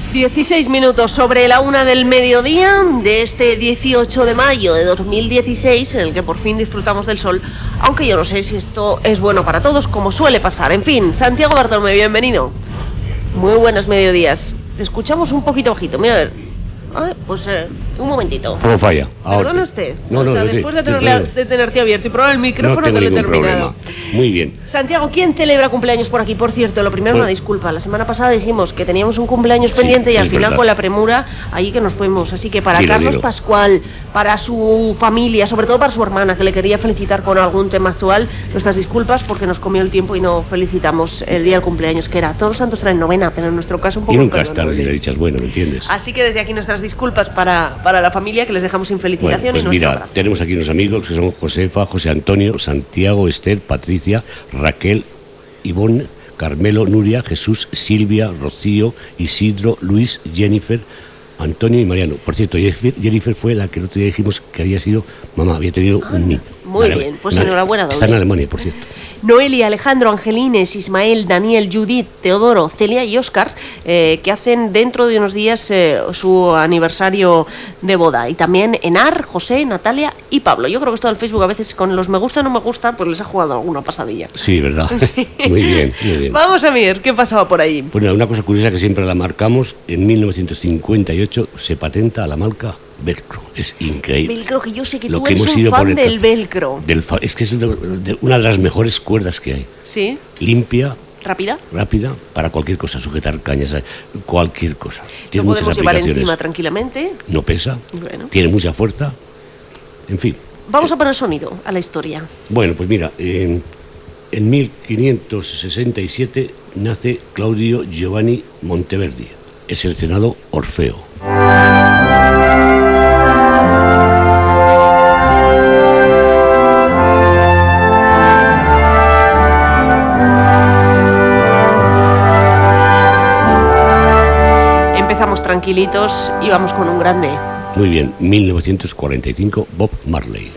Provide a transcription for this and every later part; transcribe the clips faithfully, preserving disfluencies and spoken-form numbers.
dieciséis minutos sobre la una del mediodía de este dieciocho de mayo de dos mil dieciséis, en el que por fin disfrutamos del sol, aunque yo no sé si esto es bueno para todos, como suele pasar. En fin, Santiago Bartolomé, bienvenido. Muy buenos mediodías. Te escuchamos un poquito bajito, mira a ver. Ay, pues eh, un momentito. ¿Cómo falla? Perdona usted. No, no, o sea, no, después sí, de, tenerle, de tenerte abierto y probar el micrófono, no tengo que lo he ningún terminado. problema. Muy bien. Santiago, ¿quién celebra cumpleaños por aquí? Por cierto, lo primero, Bueno, una disculpa. La semana pasada dijimos que teníamos un cumpleaños sí, pendiente y al final verdad. con la premura, allí que nos fuimos. Así que para Dilo, Carlos dilo. Pascual, para su familia, sobre todo para su hermana, que le quería felicitar con algún tema actual, nuestras disculpas porque nos comió el tiempo y no felicitamos el día del cumpleaños, que era Todos los Santos traen novena, pero en nuestro caso un poco... Y nunca es tarde perdonable. si le dichas bueno, ¿me entiendes? Así que desde aquí nuestras disculpas para, para la familia, que les dejamos sin Bueno, felicitación. pues y nuestro mira, abrazo. tenemos aquí unos amigos que son Josefa, José Antonio, Santiago, Esther, Patricia, Raquel, Ivonne, Carmelo, Nuria, Jesús, Silvia, Rocío, Isidro, Luis, Jennifer, Antonio y Mariano. Por cierto, Jennifer, Jennifer fue la que el otro día dijimos que había sido mamá, había tenido un niño. Muy Vale, bien, pues vale. enhorabuena, doble. Está en Alemania, por cierto. Noelia, Alejandro, Angelines, Ismael, Daniel, Judith, Teodoro, Celia y Óscar, eh, que hacen dentro de unos días eh, su aniversario de boda. Y también Enar, José, Natalia y Pablo. Yo creo que esto del Facebook a veces con los me gusta o no me gusta, pues les ha jugado alguna pasadilla. Sí, ¿verdad? Sí. Muy bien, muy bien. Vamos a ver qué pasaba por ahí. Pues nada, una cosa curiosa que siempre la marcamos, en mil novecientos cincuenta y ocho se patenta la marca Velcro. Es increíble. Velcro, que yo sé que Lo tú que eres hemos un ido fan por el- del velcro. Del fa- es que es de- de una de las mejores cuerdas que hay. ¿Sí? Limpia, ¿Rápida? rápida, para cualquier cosa, sujetar cañas, eh, cualquier cosa. Lo Tiene muchas podemos llevar aplicaciones. encima tranquilamente. No pesa, Bueno. tiene mucha fuerza, en fin. Vamos a poner sonido a la historia. Bueno, pues mira, en, en mil quinientos sesenta y siete nace Claudio Giovanni Monteverdi, es seleccionado Orfeo. Empezamos tranquilitos y vamos con un grande. Muy bien, mil novecientos cuarenta y cinco, Bob Marley.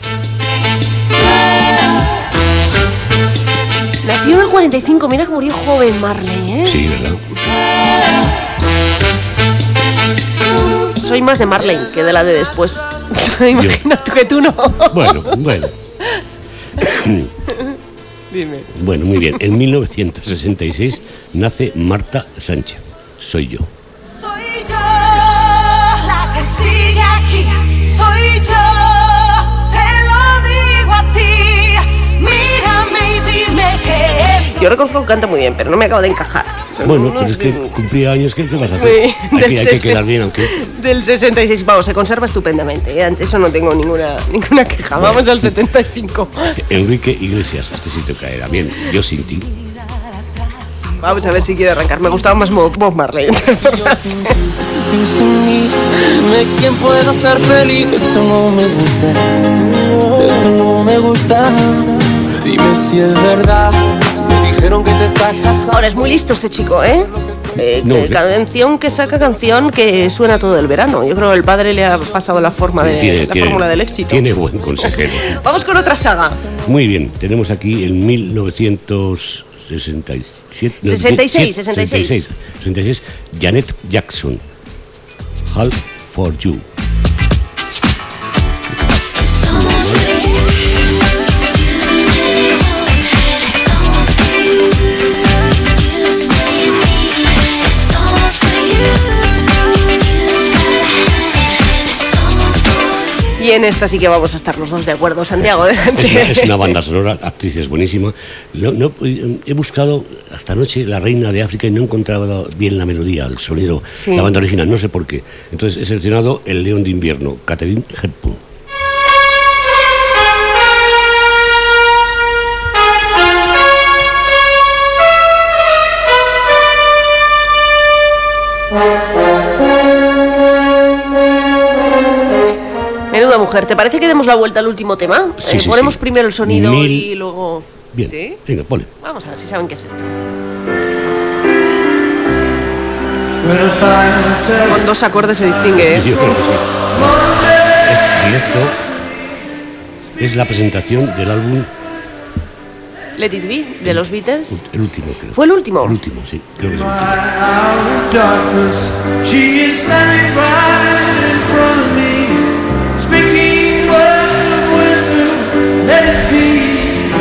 Nació en el cuarenta y cinco, mira que murió joven Marley, ¿eh? Sí, ¿verdad? Soy más de Marley que de la de después. Imagínate que tú no. Bueno, bueno. Dime. Bueno, muy bien. En mil novecientos sesenta y seis nace Marta Sánchez. Soy yo. Soy yo la que sigue aquí, soy yo, te lo digo a ti, mírame y dime que Yo reconozco que canta muy bien, pero no me acabo de encajar. Son Bueno, unos pues es que de- cumplía años, ¿qué te vas a Sí, hacer? Hay que, del hay que sesenta. quedar bien, aunque... Del sesenta y seis, vamos, se conserva estupendamente. ¿eh? Ante eso no tengo ninguna, ninguna queja. Vamos al setenta y cinco. Enrique Iglesias, este sitio caerá bien. Yo sin ti. Vamos a ver si quiere arrancar. Me gustaba más Mo- Bob Marley. Dime quién pueda ser feliz. Esto no me gusta, esto no me gusta. Dime si es verdad. Me dijeron que te está casando. Ahora es muy listo este chico, ¿eh? Eh, No, que sí. canción que saca canción que suena todo el verano. Yo creo que el padre le ha pasado la forma de Tiene- la tiene- fórmula del éxito. Tiene buen consejero. Vamos con otra saga. Muy bien, tenemos aquí en mil novecientos sesenta y siete... no, sesenta y seis, siete- sesenta y seis. sesenta y seis, Janet Jackson. All for You. Y en esta sí que vamos a estar los dos de acuerdo, Santiago. Es una, es una banda sonora, actriz es buenísima. No, no, he buscado hasta anoche La Reina de África y no he encontrado bien la melodía, el sonido, Sí. la banda original, no sé por qué. Entonces he seleccionado El León de Invierno, Catherine Hepburn. Menuda mujer. ¿Te parece que demos la vuelta al último tema? Sí, Eh, sí, ponemos sí. primero el sonido Mil- y luego... Bien, ¿Sí? venga, ponle. Vamos a ver si saben qué es esto. Con dos acordes se distingue, ¿eh? Yo creo que sí. Es directo. Es la presentación del álbum, Let It Be, de los Beatles. el último, creo. ¿Fue el último? El último, sí, creo que es el último. darkness, she is standing right in front of me, speaking words of wisdom. Let it be,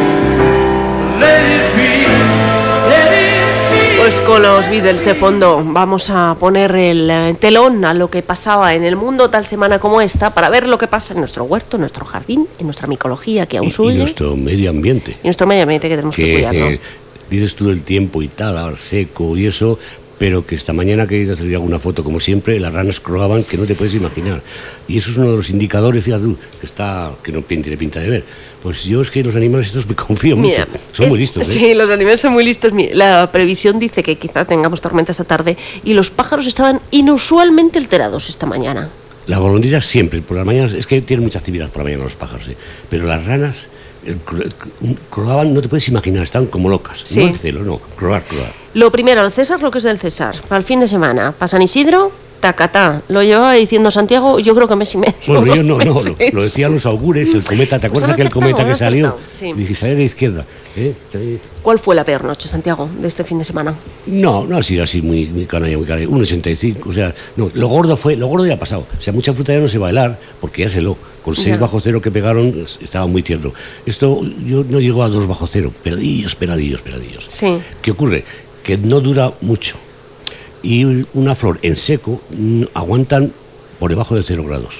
let it be, let it be. Pues con los Beatles de fondo vamos a poner el telón a lo que pasaba en el mundo tal semana como esta, para ver lo que pasa en nuestro huerto, en nuestro jardín, en nuestra micología que aún Y, suye. y nuestro medio ambiente. Y nuestro medio ambiente que tenemos que, Que cuidarlo. eh, dices tú el tiempo y tal, al seco y eso, pero que esta mañana que he ido a hacer alguna foto, como siempre, las ranas croaban que no te puedes imaginar. Y eso es uno de los indicadores, fíjate tú, que está que no pin- tiene pinta de ver. Pues yo es que los animales estos me confío mucho. Mira, Son es- muy listos, ¿eh? Sí, los animales son muy listos. Mi- La previsión dice que quizá tengamos tormenta esta tarde y los pájaros estaban inusualmente alterados esta mañana. La golondrina siempre, por las mañanas, es que tienen mucha actividad por la mañana los pájaros, ¿eh? Pero las ranas el cro- el- croaban, no te puedes imaginar, estaban como locas. Sí. No el celo, no, croar, croar. Lo primero, al César lo que es del César. Para el fin de semana, para San Isidro, tacatá. Lo llevaba diciendo Santiago, yo creo que mes y medio. Bueno, yo no, no, dos lo, meses. lo decían los augures, el cometa, ¿te Pues acuerdas han aquel cometa acertado, que han salió? acertado, sí. Dije, sale de izquierda. ¿eh? Sí. ¿Cuál fue la peor noche, Santiago, de este fin de semana? No, no ha sido así muy, muy canalla, muy canalla. uno ochenta y cinco, o sea, no, lo gordo fue, lo gordo ya ha pasado. O sea, mucha fruta ya no se va a helar, porque ya se heló. Con seis Ya. bajo cero que pegaron, es- estaba muy tierno. Esto yo no llegó a dos bajo cero, peladillos, peladillos, peladillos. Sí. ¿Qué ocurre? Que no dura mucho. Y una flor en seco mm, aguantan por debajo de cero grados.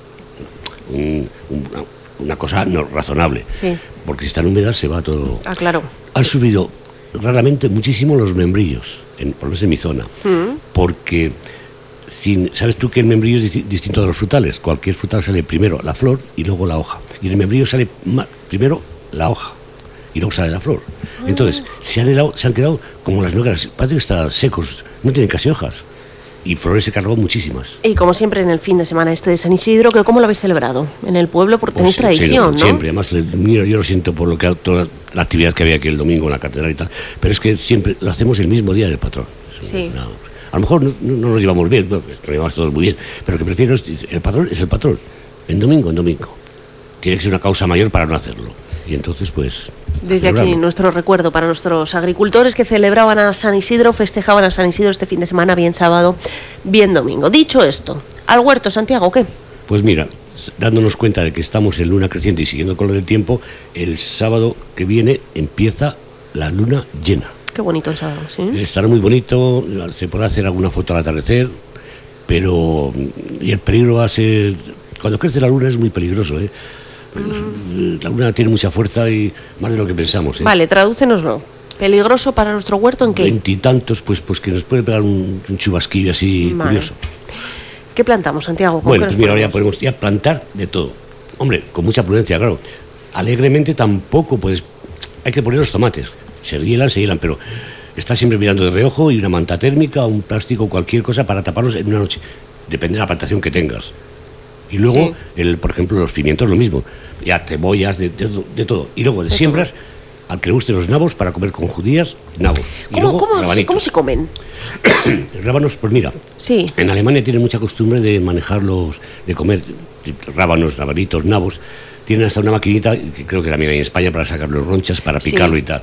Un- una, una cosa no razonable. Sí. Porque si están húmedas se va todo. Ah, claro. Han subido raramente muchísimo los membrillos, en, por lo menos en mi zona, Mm. porque sin, sabes tú que el membrillo es disti- distinto de los frutales. Cualquier frutal sale primero la flor y luego la hoja. Y en el membrillo sale ma- primero la hoja y luego sale la flor. Entonces, se han, helado- se han quedado como las nuegas, parece que están secos, no tienen casi hojas. Y flores se cargó muchísimas. Y como siempre en el fin de semana este de San Isidro, que ¿cómo lo habéis celebrado? En el pueblo, porque tenéis Pues, tradición, sí, ¿no? Siempre, además, le- mira, yo lo siento por lo que toda la actividad que había aquí el domingo en la catedral y tal, pero es que siempre lo hacemos el mismo día del patrón. Sí. No, a lo mejor no, no- no nos llevamos bien, bueno, nos llevamos todos muy bien, pero lo que prefiero es, el patrón es el patrón, en domingo, en domingo. Tiene que ser una causa mayor para no hacerlo. Y entonces, pues... Desde aquí celebrarlo. nuestro recuerdo para nuestros agricultores que celebraban a San Isidro, festejaban a San Isidro este fin de semana, bien sábado, bien domingo. Dicho esto, al huerto, Santiago, ¿qué? Pues mira, s- dándonos cuenta de que estamos en luna creciente y siguiendo con lo del tiempo, el sábado que viene empieza la luna llena. Qué bonito el sábado, ¿sí? Estará muy bonito, se podrá hacer alguna foto al atardecer, pero y el peligro va a ser... Cuando crece la luna es muy peligroso, ¿eh? La luna tiene mucha fuerza y más de lo que pensamos, ¿eh? Vale, tradúcenoslo. ¿Peligroso para nuestro huerto en qué? Veintitantos, pues, pues que nos puede pegar un, un chubasquillo así Vale. curioso. ¿Qué plantamos, Santiago? ¿Con Bueno, qué pues nos mira, ahora ya ponemos? podemos ya plantar de todo. Hombre, con mucha prudencia, claro. Alegremente tampoco, pues, hay que poner los tomates. Se hielan, se hielan, pero está siempre mirando de reojo y una manta térmica, un plástico, cualquier cosa para taparlos en una noche. Depende de la plantación que tengas. Y luego, Sí. el, por ejemplo, los pimientos lo mismo. Ya cebollas, de, de, de todo. Y luego de, De siembras, al que le gusten los nabos para comer con judías, nabos. Y ¿Cómo, luego cómo, rabanitos. ¿Cómo se comen? Los rábanos, pues mira, Sí. en Alemania tienen mucha costumbre de manejarlos, de comer rábanos, rabanitos, nabos. Tienen hasta una maquinita, que creo que también hay en España, para sacar los ronchas, para Sí. picarlo y tal.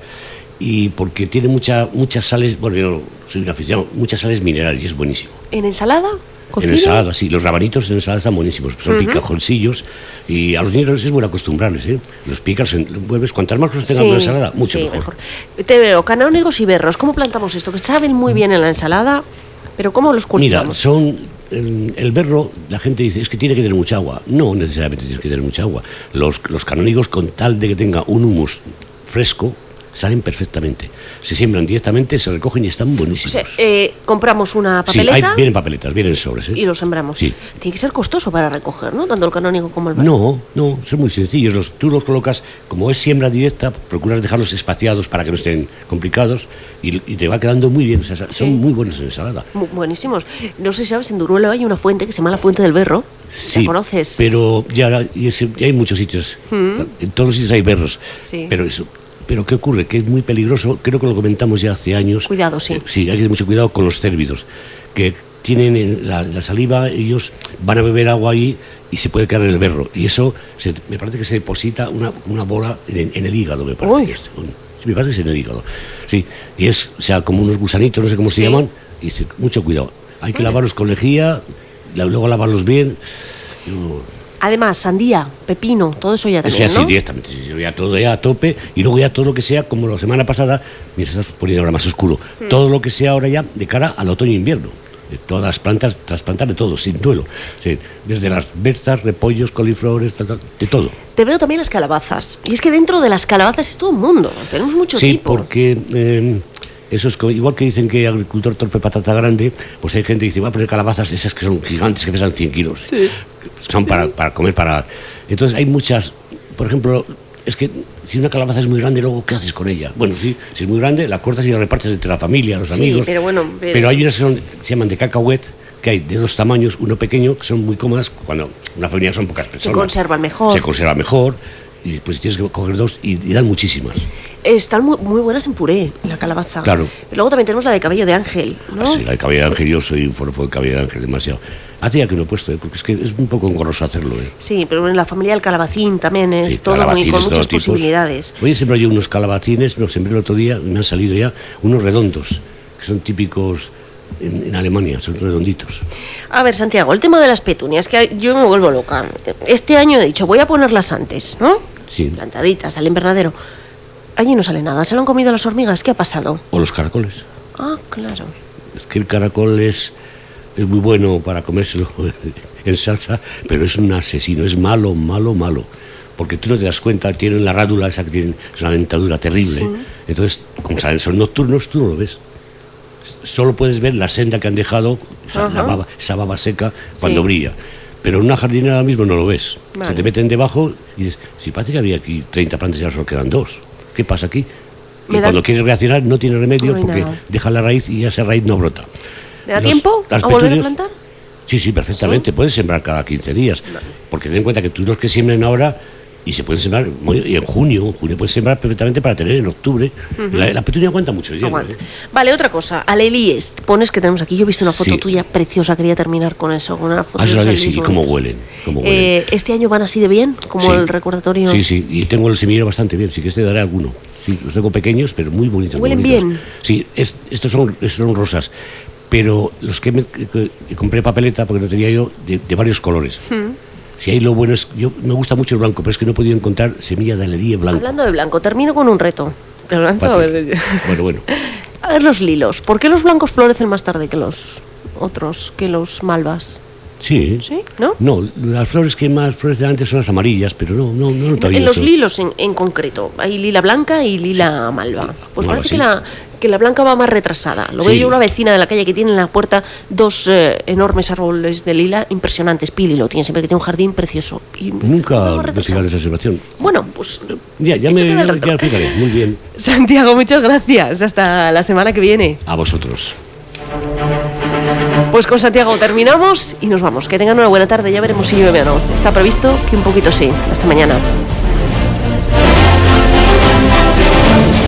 Y porque tiene mucha, muchas sales, bueno, yo soy un aficionado, muchas sales minerales y es buenísimo. ¿En ensalada? ¿Cocido? En ensalada, sí, los rabanitos en ensalada están buenísimos, son Ujú. picajoncillos y a los niños es bueno acostumbrarles, ¿eh? Los picas, en- vuelves, cuantas más cosas tengan en una ensalada, mucho sí, mejor. Te veo, canónigos y berros. ¿Cómo plantamos esto? Que saben muy bien en la ensalada, pero ¿cómo los Mira, cultivamos? son el, el berro, la gente dice, es que tiene que tener mucha agua. No necesariamente tiene que tener mucha agua. Los, los canónigos, con tal de que tenga un humus fresco, salen perfectamente. Se siembran directamente, se recogen y están O buenísimos. sea, eh, compramos una sí, papeleta hay- vienen papeletas, vienen sobres. ¿eh? y los sembramos. Sí. Tiene que ser costoso para recoger, ¿no? Tanto el canónigo como el berro. No, no, son muy sencillos. Los, tú los colocas, como es siembra directa, procuras dejarlos espaciados para que no estén complicados y, y te va quedando muy bien. O sea, Sí. son muy buenos en ensalada. Mu- Buenísimos. No sé si sabes, en Duruelo hay una fuente que se llama la Fuente del Berro. Sí, ¿La conoces? pero ya, y ese- ya hay muchos sitios. En todos los sitios hay berros. Sí. Pero eso, pero ¿qué ocurre? Que es muy peligroso. Creo que lo comentamos ya hace años. Cuidado, sí. Eh, sí, hay que tener mucho cuidado con los cérvidos, que tienen en la, la saliva, ellos van a beber agua ahí y se puede quedar en el berro. Y eso se- me parece que se deposita una, una bola en, en el hígado, me parece. Uy. que es. Un- sí, me parece que es en el hígado. Sí, y es, o sea, como unos gusanitos, no sé cómo se Sí. llaman, Y dice, mucho cuidado, hay que lavarlos con lejía, la- luego lavarlos bien. Yo- Además, sandía, pepino, todo eso ya Eso también, ya sí, ¿no? directamente, sí, sí, ya todo ya a tope, y luego ya todo lo que sea, como la semana pasada, mira, se está poniendo ahora más oscuro, Hmm. todo lo que sea ahora ya de cara al otoño e invierno. De todas las plantas, trasplantar de todo, sin duelo. Sí, desde las berzas, repollos, coliflores, tal, tal, de todo. Te veo también las calabazas. Y es que dentro de las calabazas es todo un mundo. Tenemos mucho Sí, tipo. porque eh, eso es co- igual que dicen que agricultor torpe patata grande, pues hay gente que dice, va a poner calabazas esas que son gigantes, que pesan cien kilos. Sí. Son para, para comer, para... Entonces hay muchas, por ejemplo, es que si una calabaza es muy grande, luego, ¿qué haces con ella? Bueno, sí, si es muy grande, la cortas y la repartes entre la familia, los Sí, amigos. pero bueno, pero- hay unas que son- se llaman de cacahuet, que hay de dos tamaños, uno pequeño, que son muy cómodas, cuando una familia son pocas personas. Se conservan mejor. Se conserva mejor, y pues tienes que coger dos y, y dan muchísimas. Están muy, muy buenas en puré, la calabaza. Claro. Pero luego también tenemos la de cabello de ángel, ¿no? Así, la de cabello de ángel, yo soy un forofo de cabello de ángel, demasiado. Hace ya que lo he puesto, ¿eh? Porque es que es un poco engorroso hacerlo. ¿eh? Sí, pero en la familia del calabacín también es Sí, todo muy, calabacines, con todo muchas tipos. posibilidades. Oye, siempre hay unos calabacines, los sembré el otro día, y me han salido ya unos redondos, que son típicos en, en Alemania, son redonditos. A ver, Santiago, el tema de las petunias, que yo me vuelvo loca. Este año he dicho, voy a ponerlas antes, ¿no? Sí. Plantaditas, al invernadero. Allí no sale nada, se lo han comido las hormigas, ¿qué ha pasado? O los caracoles. Ah, claro. Es que el caracol es, es muy bueno para comérselo en salsa, pero es un asesino, es malo, malo, malo. Porque tú no te das cuenta, tienen la rádula esa que tienen, es una dentadura terrible. Sí. Entonces, como salen son nocturnos, tú no lo ves. Solo puedes ver la senda que han dejado, esa, Ajá. la baba, esa baba seca, cuando Sí. brilla. Pero en una jardinera ahora mismo no lo ves. Vale. Se te meten debajo y dices, si parece que había aquí treinta plantas y ahora solo quedan dos. ¿Qué pasa aquí? Y Me da- cuando quieres reaccionar no tiene remedio No hay porque nada. deja la raíz y esa raíz no brota. ¿Me da Los- tiempo las a volver a petunias- plantar? Sí, sí, perfectamente. Puedes sembrar cada quince días. Porque ten en cuenta que tú los que siembren ahora y se pueden sembrar muy- y en junio, en junio puedes sembrar perfectamente para tener en octubre. la, la petunia aguanta mucho el hielo. Aguanta. ¿eh? Vale, otra cosa. Alelíes, pones que tenemos aquí. Yo he visto una foto Sí. tuya preciosa. Quería terminar con eso. Con una foto Ah, eso de es los sí, y alelíes cómo bonitos. huelen. Cómo huelen. Eh, ¿Este año van así de bien? Como Sí. el recordatorio. Sí, sí, y tengo el semillero bastante bien, sí que este daré alguno. Sí, los tengo pequeños, pero muy bonitos. muy ¿Huelen bonitos. bien? Sí, es- estos, son, estos son rosas, pero los que, me, que- que compré papeleta, porque no tenía yo, de, de varios colores. Hmm. Si ahí lo bueno es, yo me gusta mucho el blanco, pero es que no he podido encontrar semilla de aledía blanco. Hablando de blanco, termino con un reto. Te lo lanzo a Fácil. ver. Bueno, bueno. A ver los lilos. ¿Por qué los blancos florecen más tarde que los otros, que los malvas? Sí. ¿Sí? ¿No? No, las flores que más florecen antes son las amarillas, pero no, no, no, no En los lilos en, en concreto, hay lila blanca y lila malva. Pues Malva, parece sí. que, la, que la blanca va más retrasada. Lo Sí. veo yo una vecina de la calle que tiene en la puerta dos eh, enormes árboles de lila impresionantes. Pili lo tiene siempre, que tiene un jardín precioso. Y va Nunca más me retrasado. fijaron esa observación. Bueno, pues Ya, ya hecho me queda el ya reto. lo fijaré. Muy bien. Santiago, muchas gracias. Hasta la semana que viene. A vosotros. Pues con Santiago terminamos y nos vamos. Que tengan una buena tarde. Ya veremos si llueve o no. Está previsto que un poquito sí. Hasta mañana.